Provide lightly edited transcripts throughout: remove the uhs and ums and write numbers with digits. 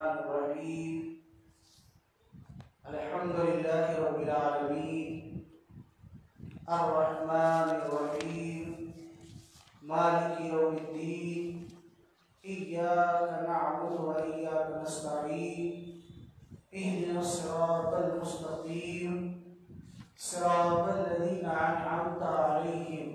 अल्हम्दुलिल्लाहि रब्बिल आलमीन अर्रहमानिर रहीम मालिकि यौमिद्दीन इय्याका नअबुदु व इय्याका नस्तईन इहदिनस सिरातल मुस्तकीम सिरातल लज़ीना अनअमता अलैहिम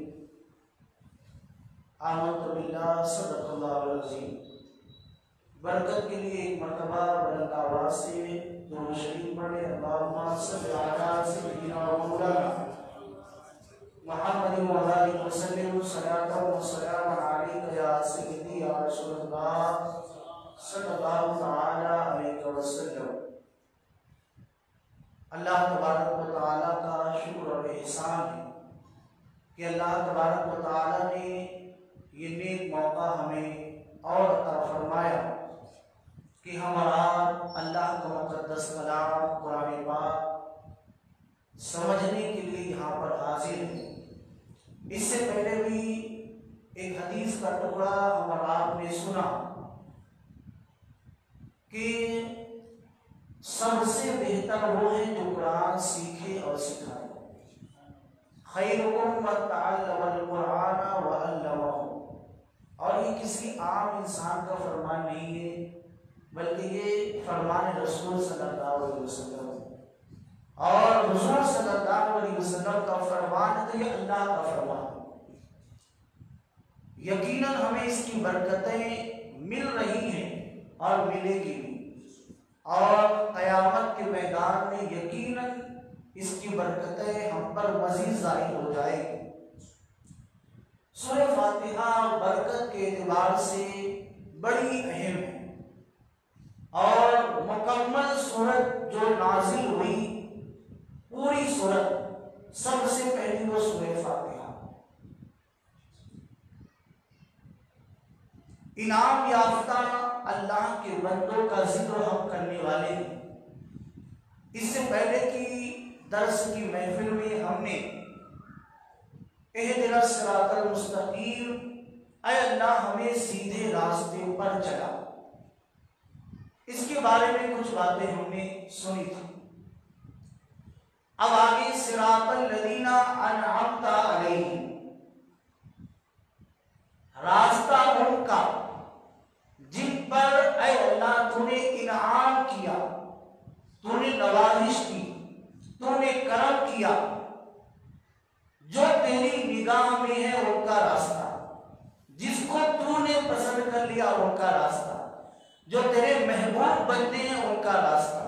आमनतु बिल्लाहि सदक़ल्लाहुल अज़ीम। बरकत के लिए एक मरतबा बुलंद आवाज़ से दुरूद शरीफ पढ़े। अल्लाहुम्मा सल्लि अला सय्यिदिना व मौलाना मुहम्मदिन व आलिहि वसल्लम सलातन व सलामन अलैका या सय्यिदी या रसूलल्लाह सल्लल्लाहु तआला अलैहि वसल्लम। अल्लाह तबारक व तआला का शुक्र और एहसान है कि अल्लाह तबारक व तआला ने ये नेक मौका हमें और अता फरमाया कि हम आप अल्लाह का मुक़द्दस कलाम कुरान पाक समझने के लिए यहाँ पर हाजिर हैं। इससे पहले भी एक हदीस का टुकड़ा हम आपने सुना कि सबसे बेहतर वो है जो कुरान सीखे और सिखाए। खैरुकुम मन तअल्लमल कुरान व अल्लमहु। और ये किसी आम इंसान का फरमान नहीं है, बल्कि ये फरमान रसूल सल्लल्लाहु अलैहि वसल्लम और हुजूर सल्लल्लाहु अलैहि वसल्लम का फरमान है, तो ये अल्लाह का फरमान। यकीनन हमें इसकी बरकतें मिल रही हैं और मिलेगी भी, और क़यामत के मैदान में यकीनन इसकी बरकतें हम पर मज़ीद ज़ाहिर हो जाएगी। सूरह फातिहा बरकत के एतबार से बड़ी अहम है और मुकम्मल सूरत जो नाजिल हुई, पूरी सूरत सबसे पहली वो सूरह फातिहा। इनाम याफ्ता अल्लाह के बंदों का जिक्र हम करने वाले हैं। इससे पहले की दर्स की महफिल में हमने इहदिनस सिरातल मुस्तकीम, ऐ अल्लाह हमें सीधे रास्ते पर चला, इसके बारे में कुछ बातें हमने सुनी थी। अब आगे सिरातल लज़ीना अनअमता अलैहिम, रास्ता उनका जिन पर ऐ अल्लाह तूने इनाम किया, तूने नवाजिश की, तूने करम किया, जो तेरी निगाह में है उनका रास्ता, जिसको तूने पसंद कर लिया उनका रास्ता, जो तेरे महबूब बनते हैं उनका रास्ता।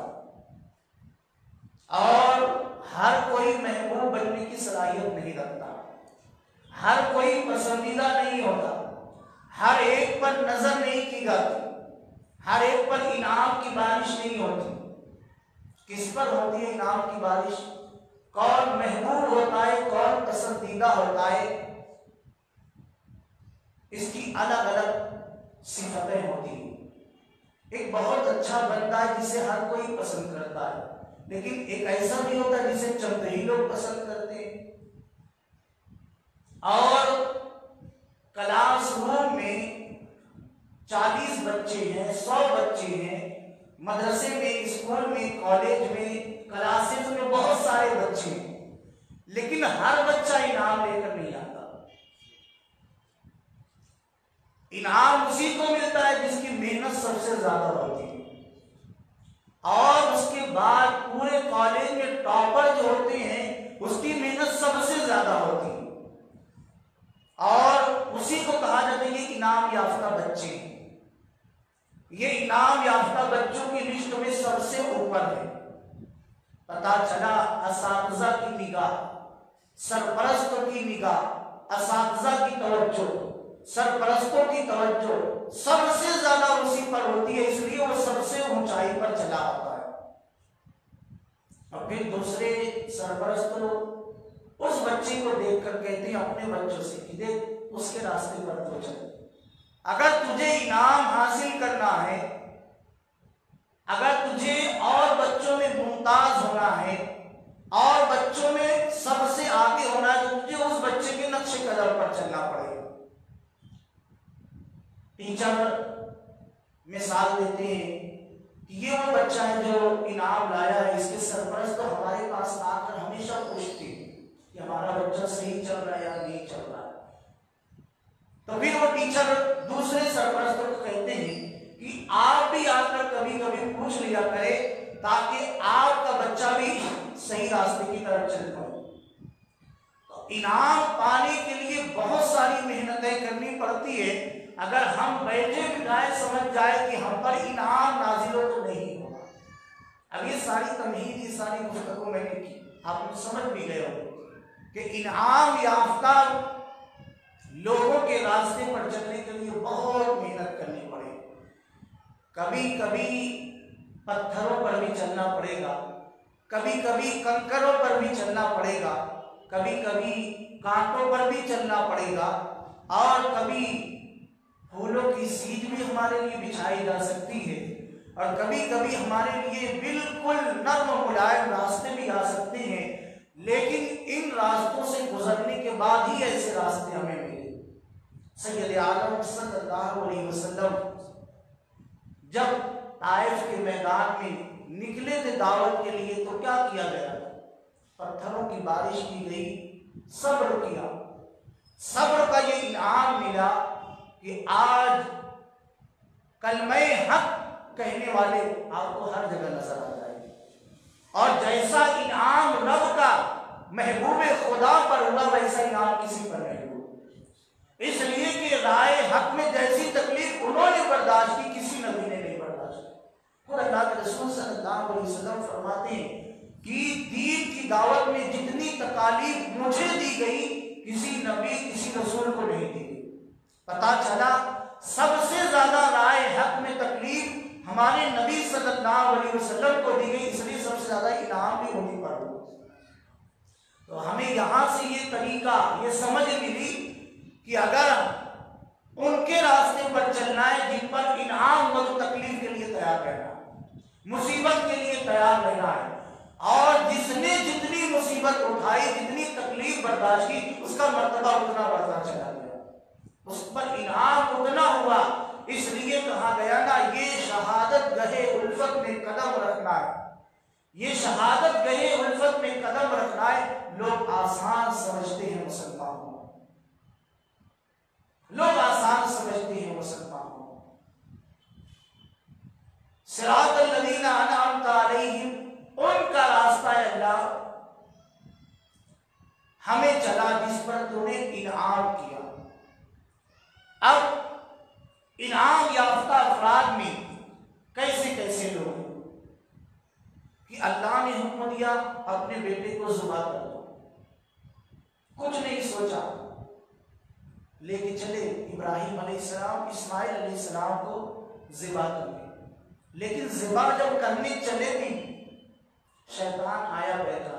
और हर कोई महबूब बनने की सलाहियत नहीं रखता, हर कोई पसंदीदा नहीं होता, हर एक पर नजर नहीं की जाती, हर एक पर इनाम की बारिश नहीं होती। किस पर होती है इनाम की बारिश? कौन महबूब होता है, कौन पसंदीदा होता है, इसकी अलग अलग सिफतें होती हैं। एक बहुत अच्छा बंदा है जिसे हर कोई पसंद करता है, लेकिन एक ऐसा भी होता है जिसे चंद ही लोग पसंद करते हैं। और क्लासरूम में 40 बच्चे हैं, 100 बच्चे हैं, मदरसे में, स्कूल में, कॉलेज में, क्लासेस में बहुत सारे बच्चे हैं, लेकिन हर बच्चा इनाम लेकर नहीं आता। इनाम उसी को मिलता है जिसकी मेहनत सबसे ज्यादा होती है, और उसके बाद पूरे कॉलेज में टॉपर जो होते हैं उसकी मेहनत सबसे ज्यादा होती है, और उसी को कहा जाता है ये इनाम याफ्ता बच्चे हैं। ये इनाम याफ्ता बच्चों की लिस्ट में सबसे ऊपर है। पता चला असातिज़ा की निगाह, सरपरस्तों की निगाह, असातिज़ा की तवज्जो, सरपरस्तों की तवज्जो सबसे ज्यादा उसी पर होती है, इसलिए वो सबसे ऊंचाई पर चला आता है। और फिर दूसरे सरपरस्त उस बच्चे को देखकर कहते हैं अपने बच्चों से कि देख उसके रास्ते पर तो चल। अगर तुझे इनाम हासिल करना है, अगर तुझे और बच्चों में मुमताज होना है और बच्चों में सबसे आगे होना है, तो तुझे उस बच्चे के नक्शे कदम पर चलना पड़ेगा। टीचर मिसाल देते हैं ये वो बच्चा है जो इनाम लाया है, इसके सरपरस्त तो हमारे पास आकर हमेशा पूछते हैं कि हमारा बच्चा सही चल रहा है या नहीं चल रहा है। तो फिर वो टीचर दूसरे सरपरस्तों को कहते हैं कि आप भी आकर कभी कभी पूछ लिया करें ताकि आपका बच्चा भी सही रास्ते की तरफ चल पाए। तो इनाम पाने के लिए बहुत सारी मेहनतें करनी पड़ती है। अगर हम बैठे बिठाए समझ जाए कि हम पर इनाम नाजिल हो तो नहीं होगा। अब ये सारी तमहीद, ये सारी गुफ्तगू मैंने की, आप लोग समझ भी गए हो कि इनाम याफ्ता लोगों के रास्ते पर चलने के लिए बहुत मेहनत करनी पड़ेगी। कभी कभी पत्थरों पर भी चलना पड़ेगा, कभी कभी कंकरों पर भी चलना पड़ेगा, कभी कभी कांटों पर भी चलना पड़ेगा, और कभी फूलों की सीट भी हमारे लिए बिछाई जा सकती है, और कभी कभी हमारे लिए बिल्कुल नर्म मुलायम रास्ते भी आ सकते हैं। लेकिन इन रास्तों से गुजरने के बाद ही ऐसे रास्ते हमें मिले। सैयद आलम सल्लल्लाहु अलैहि वसल्लम जब ताइफ के मैदान में निकले थे दावत के लिए तो क्या किया गया? पत्थरों की बारिश की गई, सब्र किया। सब्र का ये इनाम मिला कि आज कलमे हक कहने वाले आपको हर जगह नजर आ जाएंगे, और जैसा इनाम रब का महबूब खुदा पर हुआ वैसा इनाम किसी पर नहीं हुआ। इसलिए कि राय हक में जैसी तकलीफ उन्होंने बर्दाश्त की, किसी नबी ने नहीं बर्दाश्त की। खुद अल्लाह के रसूल सल्लल्लाहु अलैहि वसल्लम फरमाते हैं कि दीन की दावत में जितनी तकालीफ मुझे दी गई किसी नबी किसी रसूल को नहीं दी गई। पता चला सबसे ज्यादा राय हक में तकलीफ हमारे नबी सल्लल्लाहु अलैहि वसल्लम को दी गई, इसलिए सबसे ज्यादा इनाम भी उन्हीं पर हुआ। तो हमें यहां से ये तरीका, ये समझ मिली कि अगर उनके रास्ते पर चलना है जिन पर इनाम हो तो तकलीफ के लिए तैयार रहना है, मुसीबत के लिए तैयार रहना है, और जिसने जितनी मुसीबत उठाई, जितनी तकलीफ बर्दाश्त की, उसका मर्तबा उतना बढ़ता चला गया, उस पर इनाम उतना हुआ। इसलिए कहा गया ना, ये शहादत गहे उल्फत में कदम रखना है, ये शहादत गहे उल्फत में कदम रखना है। लोग आसान समझते हैं मुसलमानों, लोग आसान समझते हैं मुसलमानों। सिरातल लज़ीना अनअमता अलैहिम, उनका रास्ता है अल्लाह हमें चला जिस पर तूने इनाम किया। अब इनाम याफ्ता अफराद में कैसे कैसे लोग कि अल्लाह ने हुक्म दिया अपने बेटे को ज़िबा कर दो, कुछ नहीं सोचा, लेके चले इब्राहिम अलैहिस्सलाम इस्माइल अलैहिस्सलाम को ज़िबा करने। लेकिन ज़िबा जब करने चले भी शैतान आया बैठा।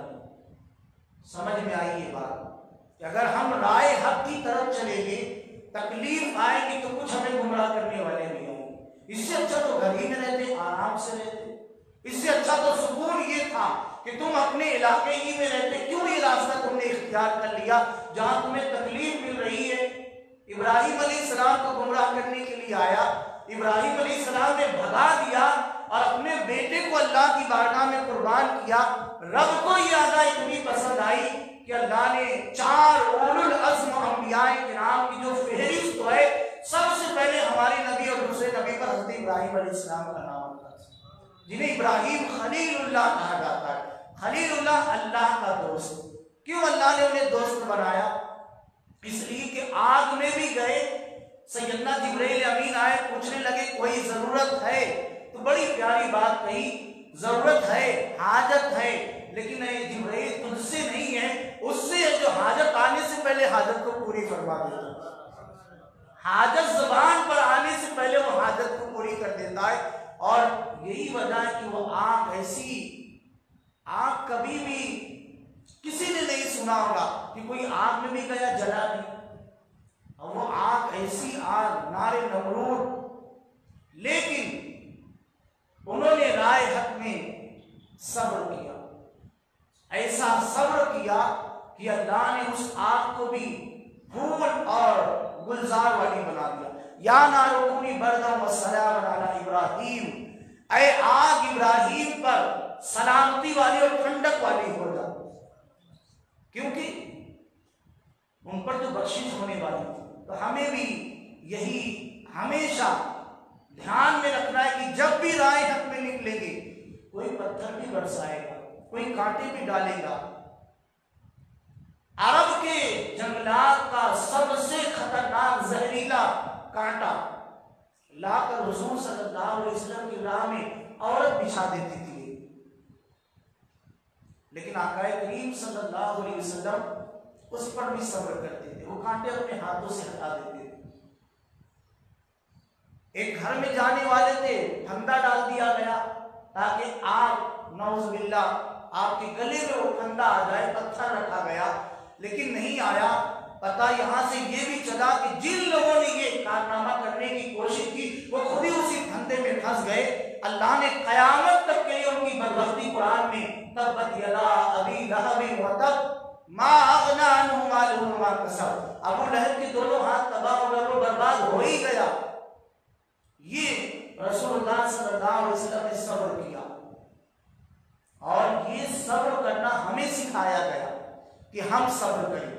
समझ में आई ये बात कि अगर हम राय हक की तरफ चलेंगे, तकलीफ आएगी तो कुछ हमें गुमराह करने वाले भी आएंगे। इससे अच्छा तो घर ही में रहते, आराम से रहते। इससे अच्छा तो सुकून ये था कि तुम अपने इलाके ही में रहते। क्यों ये रास्ता तुमने इख्तियार कर लिया जहां तुम्हें तकलीफ मिल रही है? इब्राहिम अलैहिस्सलाम को गुमराह करने के लिए आया, इब्राहिम अलैहिस्सलाम ने भगा दिया और अपने बेटे को अल्लाह की बारगाह में कुर्बान किया। रब को ये अदा इतनी पसंद आई कि अल्लाह ने 4 उलुल अज़्म अंबियाए किराम की जो फहरिस्त है, सबसे पहले हमारे नबी और दूसरे नबी पर हज़रत इब्राहिम अलैहिस्सलाम का नाम आता है, जिन्हें इब्राहिम खलीलुल्लाह कहा जाता है। खलीलुल्लाह अल्लाह का दोस्त। क्यों अल्लाह ने उन्हें दोस्त बनाया? इसलिए कि आग में भी गए, सैयदना जिब्रील अमीन आए, पूछने लगे कोई जरूरत है? तो बड़ी प्यारी बात कही, जरूरत है, हाजत है, लेकिन जिब्रील तुझसे नहीं है, उससे है जो हाजत आने से पहले हाजत को पूरी फरमा देता है। हाजत जुबान पर आने से पहले वो हाजत को पूरी कर देता है। और यही वजह है कि वो आग ऐसी आग कभी भी किसी ने नहीं सुना होगा कि कोई आग में भी गया जला नहीं। और वो आग ऐसी आग नारे नमरूद, लेकिन उन्होंने राय हक में सब्र किया, ऐसा सब्र किया कि अल्लाह ने उस आग को भी फूल और गुलजार वाली बना दिया। या नारुकुनी बरदम व सलाम अला इब्राहिम, ऐ आग इब्राहिम पर सलामती वाली और ठंडक वाली हो जा, क्योंकि उन पर तो बख्शिश होने वाली थी। तो हमें भी यही हमेशा ध्यान में रखना है कि जब भी राह हक में निकलेंगे, कोई पत्थर भी बरसाएगा, कोई कांटे भी डालेगा। अरब के जंगलात का सबसे खतरनाक जहरीला कांटा लाकर हुजूर सल्लल्लाहु अलैहि वसल्लम की राह में औरत बिछा देती थी, लेकिन आका करीम सल्लल्लाहु अलैहि वसल्लम उस पर भी सब्र करते थे, वो कांटे अपने हाथों से हटा देते थे। एक घर में जाने वाले थे, फंदा डाल दिया गया ताकि आप नौजुबिल्लाह आपके गले में वो फंदा आ जाए, पत्थर रखा गया लेकिन नहीं आया। पता यहां से ये भी चला कि जिन लोगों ने ये कारनामा करने की कोशिश की वो खुद ही उसी फंदे में फंस गए। अल्लाह ने कयामत तक के लिए उनकी बदबख्ती कुरान में तब्बत यदा अबी लहब व तब मा अगना अन्हु मालुहु व मा कसब, अबू लहब के दोनों हाथ तबाह हो गए, वो बर्बाद हो ही गया। ये रसूलुल्लाह सल्लल्लाहु अलैहि वसल्लम ने सब्र किया, और ये सब्र करना हमें सिखाया गया कि हम सब्र करें।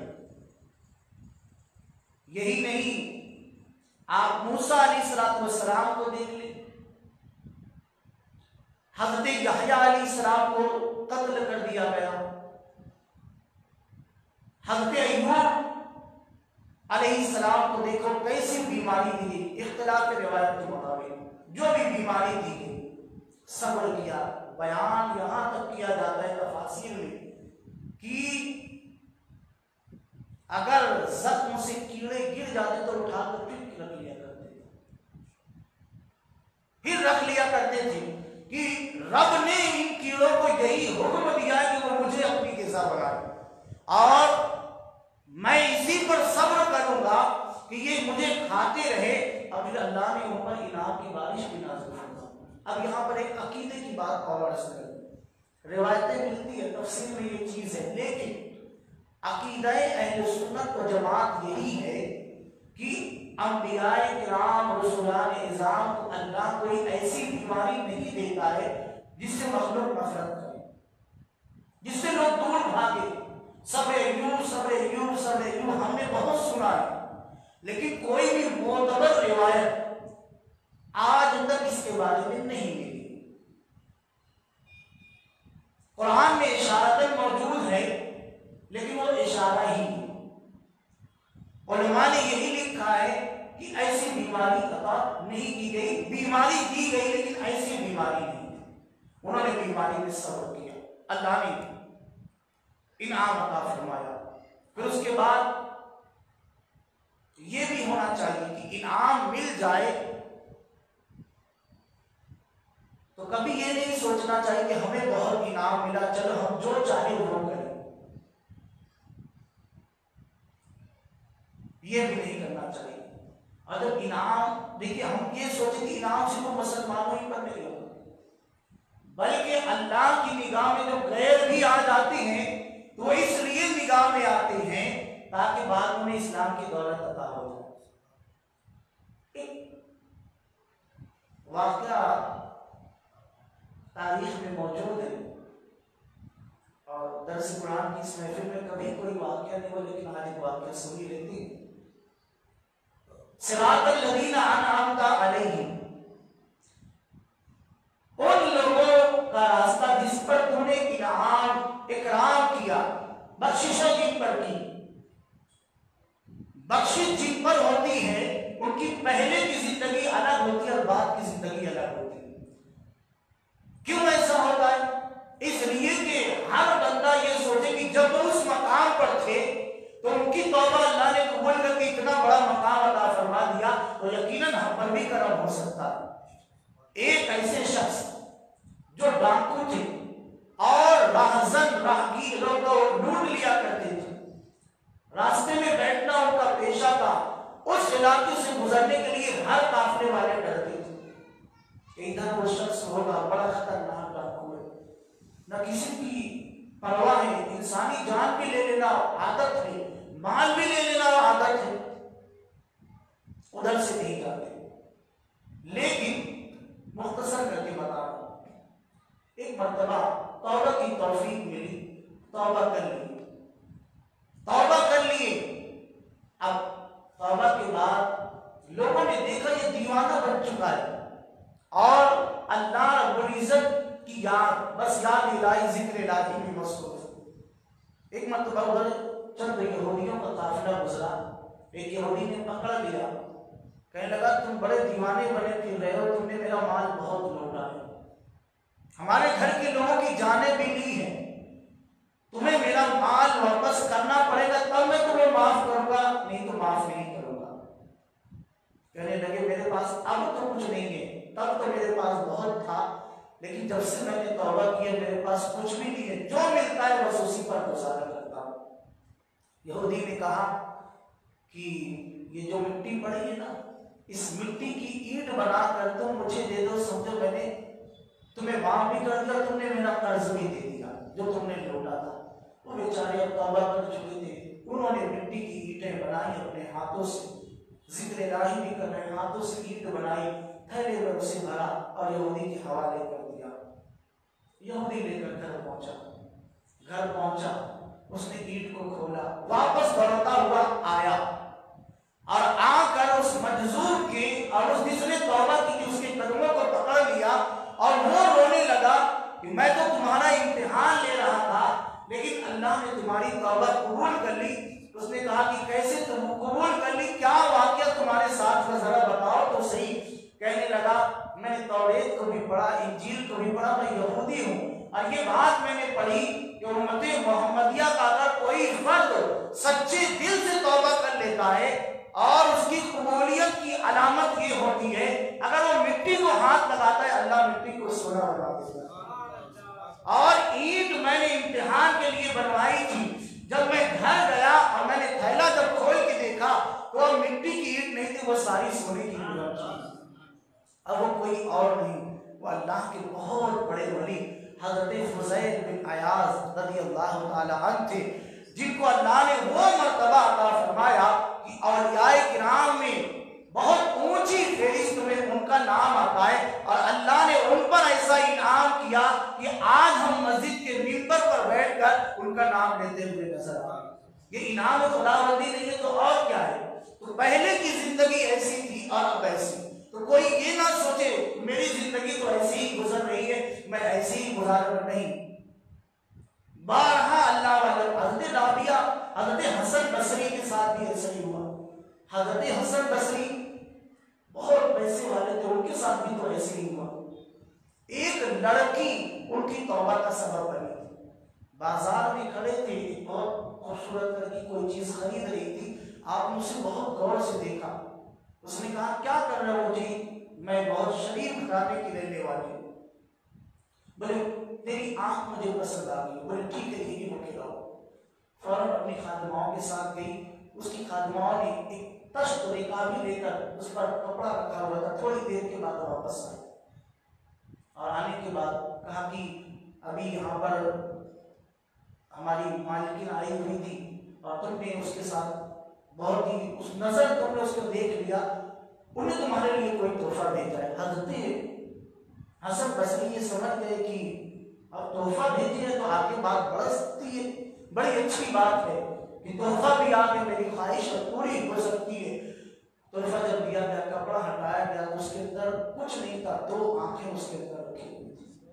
यही नहीं, आप मूसा अलैहिस्सलाम को देख ले, हज़रत यहया अलैहिस्सलाम को कत्ल कर दिया गया। हज़रत अय्यूब अलैहिस्सलाम को देखो कैसी बीमारी दी, इख्तिलाफ रिवायत के मुताबिक जो भी बीमारी दी गई, सब्र किया। बयान यहां तक किया जाता है तफासीर में कि अगर जख्म से कीड़े गिर जाते तो उठाकर फिर रख लिया करते थे, फिर रख लिया करते थे कि रब ने इन कीड़ों को यही हुक्म दिया कि वो मुझे अपनी ग़िज़ा बनाए, और मैं इसी पर सब्र करूंगा कि ये मुझे खाते रहे, और फिर अल्लाह ने उन पर इनाम की बारिश भी नाज़िल फरमा। अब यहाँ पर एक अकीदे की बात और अर्ज़ करें, रिवायतें मिलती है, तफसीर में ये चीज़ है, लेकिन अकीदा अहले सुन्नत व जमात यही है कि अंबियाए किराम रसूलान इज़ाम को अल्लाह कोई ऐसी बीमारी नहीं देता है जिससे मखलूक नफरत करे, जिससे लोग दूर भागे। सब्र हमने बहुत सुना है, लेकिन कोई भी मोतबर रिवायत आज तक इसके बारे में नहीं मिली। कुरान में इशारतन मौजूद है, लेकिन वो इशारा ही है। उलमा ने यही लिखा है कि ऐसी बीमारी अता नहीं की गई, बीमारी दी गई लेकिन ऐसी बीमारी नहीं। उन्होंने बीमारी में सब्र किया, अल्लाह ने इनाम अता फरमाया। फिर उसके बाद ये भी होना चाहिए कि इनाम मिल जाए तो कभी ये नहीं सोचना चाहिए कि हमें बहुत इनाम मिला, चलो हम जो चाहे वो करें, ये भी नहीं करना चाहिए। अगर इनाम, देखिए हम ये सोचे कि इनाम सिर्फ मुसलमानों ही पर नहीं होगा, बल्कि अल्लाह की निगाह में जो गैर भी आ जाते हैं तो इसलिए निगाह में आते हैं ताकि बाद में इस्लाम की दौलत अता हो जाए। वाक़या तारीख में मौजूद है, और दर्स कुरान की इस महफिल में कभी कोई वाक़या नहीं हो, लेकिन आज एक वाक़या सुनी रहती है। सिरातल लज़ीना अनअमता अलैहिम, उन लोगों का रास्ता जिस पर तूने इकराम किया, बख्शिशों जिन पर की। बख्शिश जिन पर होती है उनकी पहले की जिंदगी अलग होती है और बाद की जिंदगी अलग होती है। क्यों ऐसा होता है? इसलिए कि हर बंदा ये सोचे कि जब वो उस मकाम पर थे तो उनकी तौबा अल्लाह ने कबूल करके इतना बड़ा मकाम अता फरमा दिया, तो यकीनन हम पर भी करम हो सकता है। एक ऐसे शख्स जो डाकू थे और राहगीरों को लूट लिया करते थे, रास्ते में बैठना उनका पेशा था, उस इलाके से गुजरने के लिए हर काफले वाले डरते थे। इधर वो शख्स होगा बड़ा खतरनाक डाकू है, न किसी की परवाह है, इंसानी जान भी ले लेना आदत है, माल भी ले लेना आदत है, उधर से नहीं जाते। लेकिन मुख्तसर करके बता रहा हूं, एक मर्तबा तौबा की तौफीक मिली, तौबा कर ली, तौबा कर लिए। अब तौबा के बाद लोगों ने देखा ये दीवाना बन चुका है और अल्लाह रब्बुल इज्जत की याद, बस याद इलाही, जिक्र इलाही में मसरूफ। एक मर्तबा उधर चंद यहूदियों का काफिला गुजरा, एक यहूदी ने पकड़ लिया, कहने लगा तुम बड़े दीवाने बने फिर रहे हो, तुमने मेरा माल बहुत लूटा है, हमारे घर के लोगों की जानें भी ली है, तुम्हें मेरा माल वापस करना पड़ेगा तब मैं तुम्हें माफ करूंगा, नहीं तो माफ नहीं करूंगा। कहने लगे मेरे पास अब तो कुछ नहीं है, तब तो मेरे पास बहुत था, लेकिन जब से मैंने तौबा किया मेरे पास कुछ भी नहीं है, जो मिलता है बस उसी पर गुजारा करता हूं। यहूदी ने कहा कि ये जो मिट्टी पड़ी है ना, इस मिट्टी की ईंट बनाकर तुम मुझे दे दो, समझो मैंने तुम्हें माफ भी कर दिया, तुमने मेरा कर्ज भी दे दिया जो तुमने लौटा था। वो बेचारे अब तौबा कर चुके थे, उन्होंने मिट्टी की ईंटें बनाई अपने हाथों से, जिक्र इलाही भी कर रहे, हाथों से ईंट बनाई, थैले में उसे भरा और यहूदी के हवाले कर दिया। यहूदी लेकर घर पहुंचा, उसने ईंट को खोला, वापस दौड़ता हुआ आया और आकर उस मजदूर के और उस जिसने तौबा की थी उसके कदमों को पकड़ लिया और वो रोने लगा कि मैं तो तुम्हारा इम्तिहान ले रहा था, लेकिन अल्लाह ने तुम्हारी तौबा कबूल कर ली। उसने कहा कि कैसे तुम कबूल कर ली, क्या वाकया तुम्हारे साथ में जरा बताओ तो सही। कहने लगा मैंने तौरेत को भी पढ़ा, इंजील को भी पढ़ा, मैं यहूदी हूँ और ये बात मैंने पढ़ी कि उम्मत मोहम्मदिया का अगर कोई फर्द सच्चे दिल से तौबा कर लेता है और उसकी कबूलियत की अलामत ये होती है अगर वो मिट्टी को हाथ लगाता है अल्लाह मिट्टी को सोना बना देता है। और ईंट मैंने इम्तिहान के लिए बनवाई थी, जब मैं घर गया और मैंने थैला जब खोल के देखा तो मिट्टी की ईंट नहीं थी, वो सारी सोने की ईंट थी। अब वो कोई और नहीं, वो अल्लाह के बहुत बड़े वली हजरत फुज़ैल बिन अयाज रज़ियल्लाहु ताला अन्हु थे, जिनको अल्लाह ने वो मर्तबा अता फरमाया कि औलियाए किराम में बहुत ऊंची फहरिस्त में उनका नाम आता है और अल्लाह ने उन पर ऐसा इनाम किया कि आज हम मस्जिद के मिंबर पर बैठकर उनका नाम लेते हुए नजर आ रहे। ये इनाम खुदावंदी नहीं है तो और क्या है। तो पहले की जिंदगी ऐसी थी और अब ऐसी, तो कोई ये ना सोचे मेरी जिंदगी तो ऐसी ही गुजर रही है, मैं ऐसे ही गुजार नहीं। बारहा अल्लाह हजरत राबिया हजरत हसन बसरी के साथ भी ऐसा ही हुआ। हजरत हसन बसरी बहुत पैसे वाले थे, उनके साथ भी तो ऐसे ही हुआ। एक लड़की उनकी तौबा का सबब बनी थी। बाजार में खड़े थे, एक बहुत खूबसूरत लड़की कोई चीज खरीद रही थी, आपने उसे बहुत गौर से देखा। उसने कहा क्या कर रहे हो जी? मैं बहुत शरीफ घराने की रहने वाली हूँ। बोले तेरी आंख मुझे पसंद आ गई। बोले ठीक है यही रुके रहो। फौरन अपनी खादिमाओं के साथ गई, उसकी खादिमाओं ने एक तश्त और एक आबी लेकर उस पर कपड़ा रखा हुआ था। थोड़ी देर के बाद वापस आए और आने के बाद कहा कि अभी यहाँ पर हमारी मालिकिन आई हुई थी और तुमने उसके साथ बहुत ही उस नजर तुमने उसको देख लिया, उन्हें तुम्हारे लिए कोई तोहफा भेजा है। हजरत हसन बसरी ये समझ गए कि अब तोहफा भेजी है तो आगे बात बढ़ सकती है, बड़ी अच्छी बात है कि तोहफा भी आगे मेरी ख्वाहिश पूरी हो सकती है। तोहफा जब दिया गया, कपड़ा हटाया गया, उसके अंदर कुछ नहीं था, दो आंखें उसके अंदर रखी हुई थी।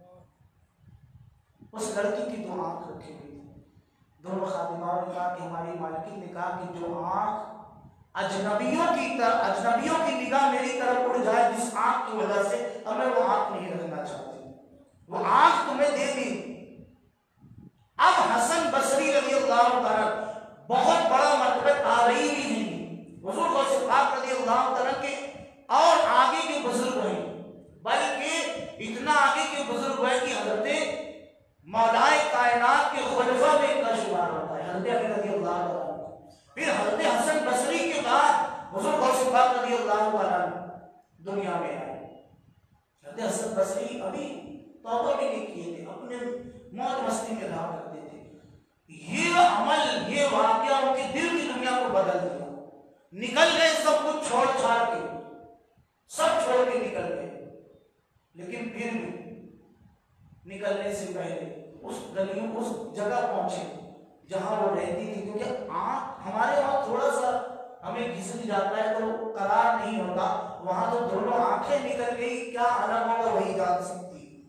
उस लड़की की दो आंख रखी हुई थी। दोनों खादिमाओं ने कहा कि हमारी मालिकिन ने कहा कि जो आंख अजनबियों की निगाह मेरी तरफ उड़ जाए जिस आंख की वजह से, अब मैं वो आंख नहीं रखना चाहती, वो आंख तुम्हें दे दी। अब हसन बसरी रज़ियल्लाहु ताला बहुत बड़ा मर्तबा ताबई भी हैं, हुजूर गौसे पाक रज़ियल्लाहु ताला के और आगे के बुजुर्ग हैं, बल्कि इतना आगे के बुजुर्ग हैं कि हजरत मौलाए कायनात के खुलफा में इनका शुमार होता है, हजरत अली रज़ियल्लाहु ताला। फिर हजरत हसन बसरी के बाद हुजूर गौसे पाक रज़ियल्लाहु ताला दुनिया में आए। हजरत हसन बसरी अभी तौबा भी नहीं किए थे, अपने मौज मस्ती में रहा करते थे। ये अमल, ये वाकया उनके दिल की दुनिया को बदल दिया। निकल गए सब कुछ छोड़ छाड़ के, सब छोड़ के निकल गए, लेकिन फिर भी निकलने से पहले उस गलियों उस जगह पहुंचे जहां वो रहती थी, क्योंकि हमारे वहां थोड़ा सा हमें घिसक जाता है तो करार नहीं होता, वहां तो दोनों आंखें निकल गई, क्या अलग होगा वही जान सकती।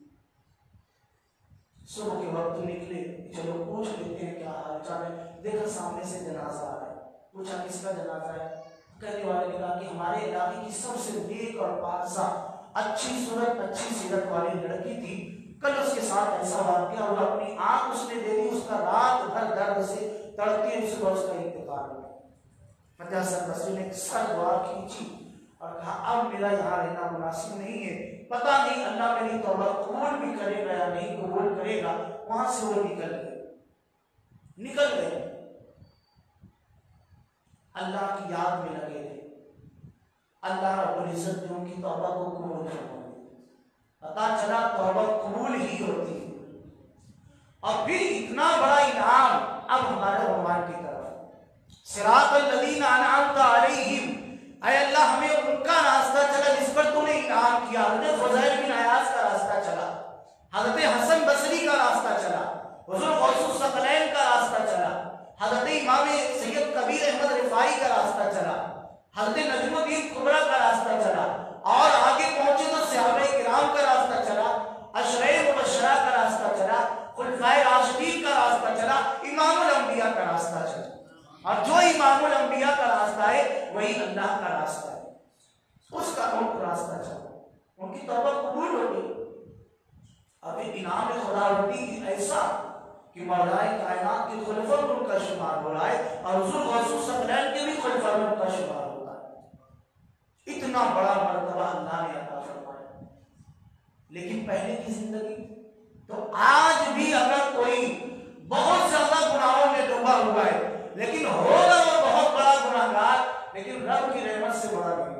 सुबह के वक्त निकले, चलो पूछ लेते हैं क्या हाल चाल है। देखा सामने से जनाजा आ रहा है, पूछा किसका जनाजा है। कहने वाले ने कहा कि हमारे इलाके की सबसे नेक और पारसा अच्छी सूरत अच्छी सीरत वाली लड़की थी, कल उसके साथ ऐसा वाकया हुआ, अपनी आंख उसने दे दी, उसका रात भर दर्द से तड़पती सुबह उसका इंतकाल हो गया। फतेह हसन बसरी ने सर दुआ खींची और कहा अब मेरा यहाँ रहना मुनासिब नहीं है, पता नहीं अल्लाह मेरी तौबा कबूल भी करेगा या नहीं कबूल करेगा। वहां से वो निकल गए, अल्लाह की याद में लगे थे। अल्लाह रब्बुल इज्जत ने उनकी तौबा को कबूल कर लिया, पता चला तौबा कबूल ही होती है। और फिर इतना बड़ा इनाम अब हमारे रहमान की तरफ, सिरातल लज़ीना अनअमता अलैहिम, ऐ अल्लाह हमें उनका रास्ता चला जिस पर तूने इनाम किया। हज़रत फ़ुज़ैल बिन अयाज़ का रास्ता चला, हज़रत हसन बसरी का रास्ता चला, हुज़ूर गौसुस सकलैन का रास्ता चला, हज़रत इमाम सैयद कबीर अहमद रिफाई का रास्ता चला, हज़रत नजमुद्दीन कुबरा का रास्ता चला, और आगे पहुंचे तो सहाबाए किराम का रास्ता चला, अशराए मुबश्शरा का रास्ता चला, खुलफाए राशिदीन का रास्ता चला, इमामुल अंबिया का रास्ता चला। और जो इमामुल अंबिया का रास्ता है वही अल्लाह का रास्ता है, उसका रास्ता चला, उनकी तौबा कबूल हो गई। अभी इनाम खुदावंदी की ऐसा कि मौलाए कायनात के खुलफा में उनका शुमार हो रहा है, और हुज़ूर गौसुस सकलैन के भी खुलफा में उनका शुमार होता है। इतना बड़ा मर्तबा अल्लाह ने अता फरमाया। लेकिन पहले की जिंदगी तो आज भी अगर कोई बहुत ज्यादा गुनाहों में डूबा हुआ है, लेकिन होगा वो बहुत बड़ा गुनाहगार, लेकिन रब की रहमत से बड़ा नहीं।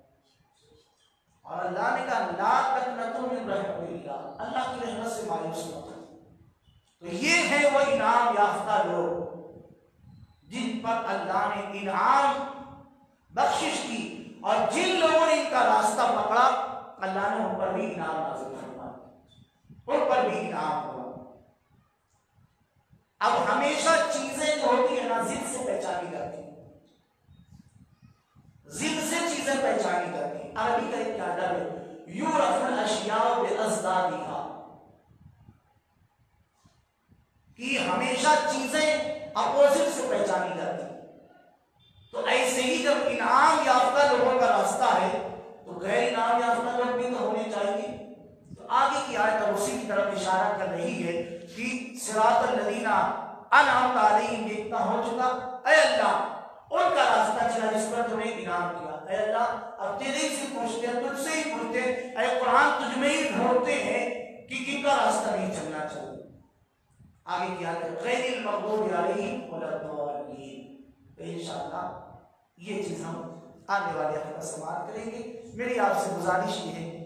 और अल्लाह ने कहा ला तक़नतू मिन रहमतिल्लाह, अल्लाह की रहमत से मायूस मत हो। तो ये है वो इनाम याफ्ता लोग जिन पर अल्लाह ने इनाम बख्शिश की, और जिन लोगों ने इनका रास्ता पकड़ा अल्लाह ने उन पर भी इनाम नाज़िल फरमाया, उन पर भी इनाम हुआ। अब हमेशा चीजें जो होती है ना जिद से पहचानी जाती है, जिद से चीजें पहचानी जाती है। अरबी का एक अदब है, युरफुल अशिया बिअज़दादिहा, कि हमेशा चीजें अपोजिट से पहचानी जाती है। तो ऐसे ही जब इनाम याफ्ता लोगों का रास्ता है तो गैर इनाम याफ्ता लोग भी तो होने चाहिए। तो आगे की आयत अब उसी की तरफ इशारा कर रही है कि सिरातल लज़ीना अनअमता अलैहिम जितना हो चुका, ऐ अल्लाह उनका रास्ता चला जिस पर तुम्हें इनाम किया। ऐ अल्लाह अब तेरे से पूछते हैं, तुझसे ही पूछते हैं, ऐ कुरान तुझ में ही ढूंढते हैं कि किनका रास्ता नहीं चलना चाहिए। आगे की आयत गैरिल मग़दूबि अलैहिम वलद्दाल्लीन। तो इंशाअल्लाह ये चीज हम आने वाले हफ्ते समाप्त करेंगे। मेरी आपसे गुजारिश ये है